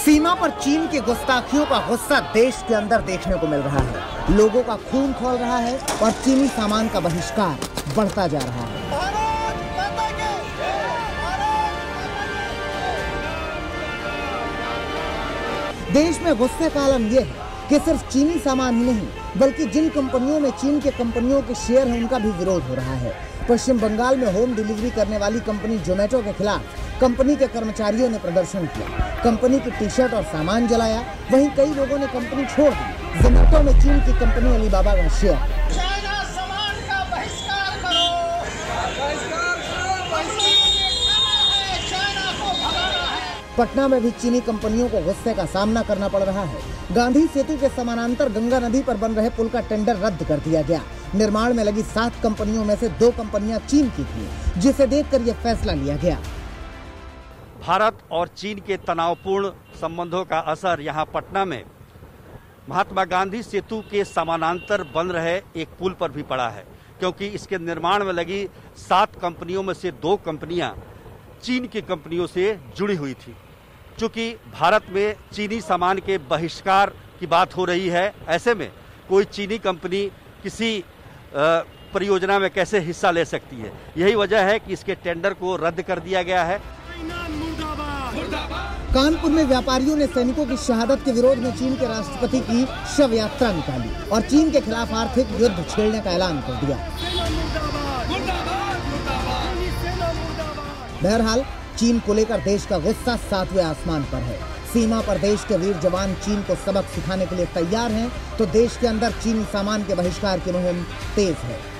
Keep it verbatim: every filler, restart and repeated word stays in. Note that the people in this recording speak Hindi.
सीमा पर चीन की गुस्ताखियों का गुस्सा देश के अंदर देखने को मिल रहा है। लोगों का खून खौल रहा है और चीनी सामान का बहिष्कार बढ़ता जा रहा है। देश में गुस्से का आलम यह है कि सिर्फ चीनी सामान ही नहीं बल्कि जिन कंपनियों में चीन के कंपनियों के शेयर हैं उनका भी विरोध हो रहा है। पश्चिम बंगाल में होम डिलीवरी करने वाली कंपनी जोमेटो के खिलाफ कंपनी के कर्मचारियों ने प्रदर्शन किया। कंपनी की टी शर्ट और सामान जलाया। वहीं कई लोगों ने कंपनी छोड़ दी। जोमेटो में चीन की कंपनी अलीबाबा का शेयर। चाइना सामान का बहिष्कार करो, बहिष्कार करो, बहिष्कार चाइना को भगाना है। पटना में भी चीनी कंपनियों को गुस्से का सामना करना पड़ रहा है। गांधी सेतु के समानांतर गंगा नदी पर बन रहे पुल का टेंडर रद्द कर दिया गया। निर्माण में लगी सात कंपनियों में से दो कंपनियां चीन की थी, जिसे देखकर यह फैसला लिया गया। भारत और चीन के तनावपूर्ण संबंधों का असर यहां पटना में महात्मा गांधी सेतु के समानांतर बन रहे एक पुल पर भी पड़ा है, क्योंकि इसके निर्माण में लगी सात कंपनियों में से दो कंपनियां चीन की कंपनियों से जुड़ी हुई थी। चूंकि भारत में चीनी सामान के बहिष्कार की बात हो रही है, ऐसे में कोई चीनी कंपनी किसी परियोजना में कैसे हिस्सा ले सकती है। यही वजह है कि इसके टेंडर को रद्द कर दिया गया है। कानपुर में व्यापारियों ने सैनिकों की शहादत के विरोध में चीन के राष्ट्रपति की शव यात्रा निकाली और चीन के खिलाफ आर्थिक युद्ध छेड़ने का ऐलान कर दिया। बहरहाल चीन को लेकर देश का गुस्सा सातवें आसमान पर है। सीमा पर देश के वीर जवान चीन को सबक सिखाने के लिए तैयार हैं, तो देश के अंदर चीनी सामान के बहिष्कार की मुहिम तेज है।